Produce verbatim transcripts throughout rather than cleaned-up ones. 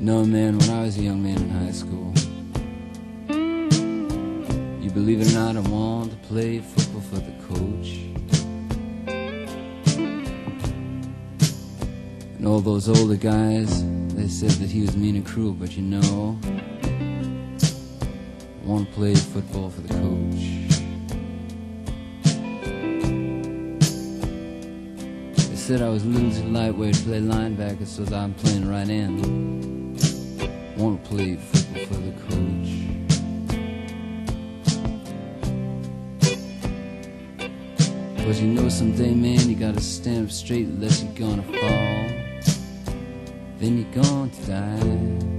You know, man, when I was a young man in high school, you believe it or not, I wanted to play football for the coach. And all those older guys, they said that he was mean and cruel, but you know, I want to play football for the coach. They said I was a little too lightweight to play linebacker, so I'm playing right end. I want to play football for the coach. Cause you know someday, man, you gotta stand up straight unless you're gonna fall. Then you're going to die.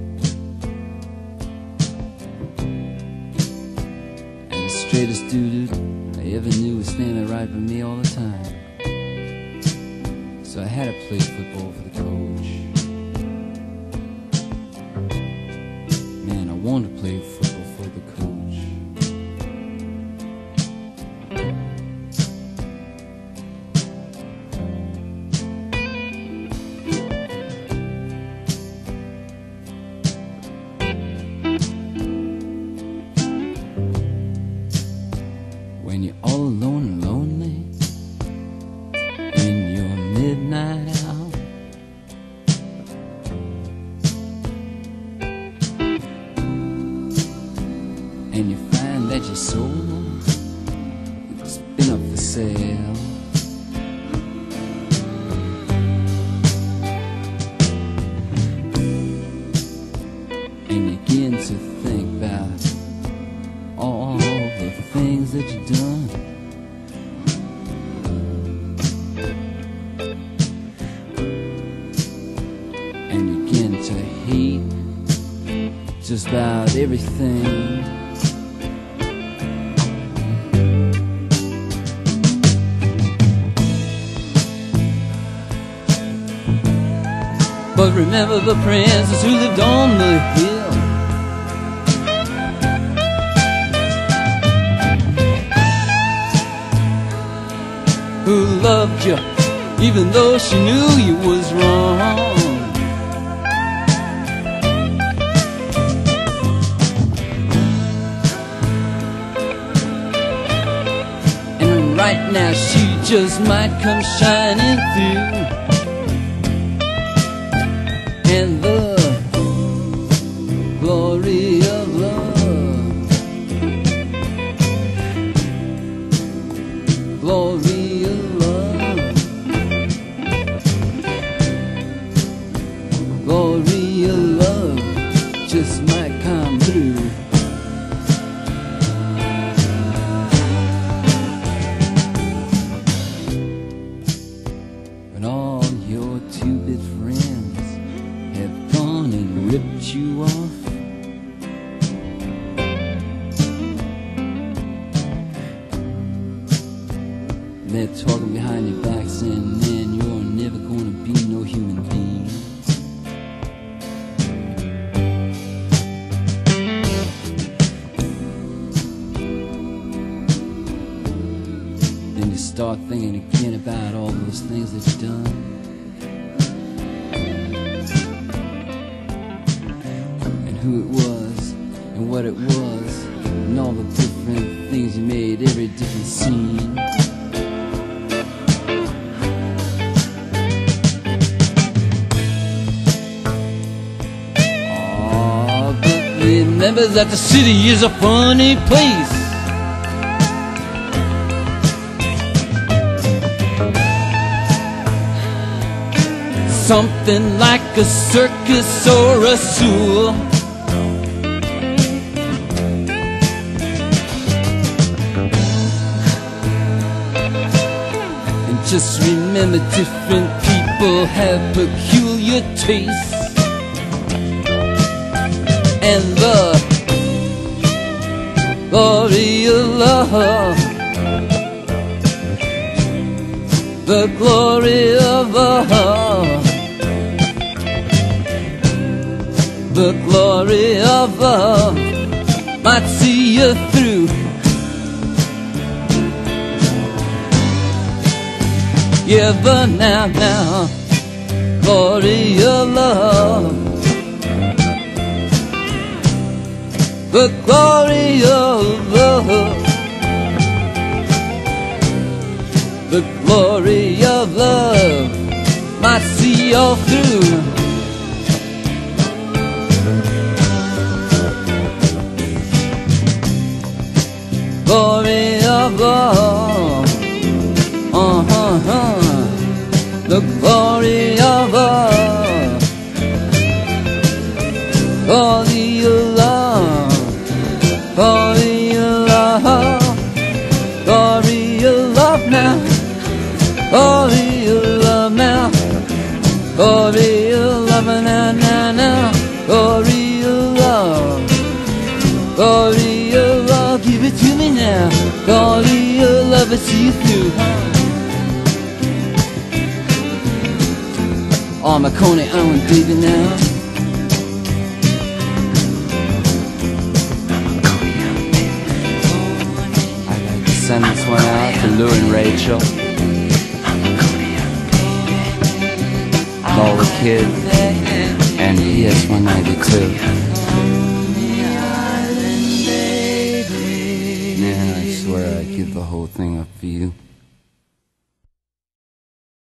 And the straightest dude I ever knew was standing right by me all the time. So I had to play football for the coach. Man, I wanted to play football for the coach. When you're all alone and lonely in your midnight hour, and you find that your soul has been up for sale, and you begin to think about all the things that you've done. And you begin to hate just about everything. But remember the princess who lived on the hill, who loved you even though she knew you was wrong. And right now she just might come shining through. And the glory of love, glory of love, glory of love just might come through. When all your two-bit friends have gone and ripped you off, they're talking behind your back saying, man, you're never gonna be no human being. Then you start thinking again about all those things that you've done. And who it was, and what it was, and all the different things you made, every different scene. Remember that the city is a funny place. Something like a circus or a zoo. And just remember, different people have peculiar tastes. And the glory of love, the glory of love, the glory of love might see you through. Yeah, but now, now, glory of love. the glory of love, the glory of love might see you through. Glory of love, uh-huh, uh, the glory of love, glory of love, glory of love, glory of love now, glory of love now, glory of love now, now, now, glory of love, glory of love, give it to me now, glory of love, I see you through. Oh, my Coney Island baby now. I'd like to send this one out to Lou and Rachel, Lola Kid, and P S one ninety-two. Man, I swear I'd give the whole thing up for you.